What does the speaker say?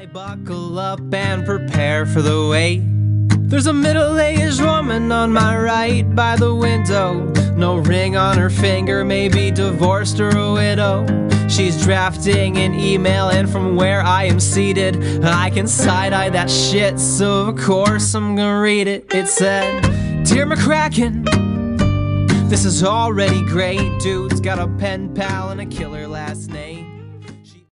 Buckle up and prepare for the wait. There's a middle-aged woman on my right by the window. No ring on her finger, maybe divorced or a widow. She's drafting an email, and from where I am seated I can side-eye that shit, so of course I'm gonna read it. It said, "Dear McCracken, this is already great. Dude's got a pen pal and a killer last name.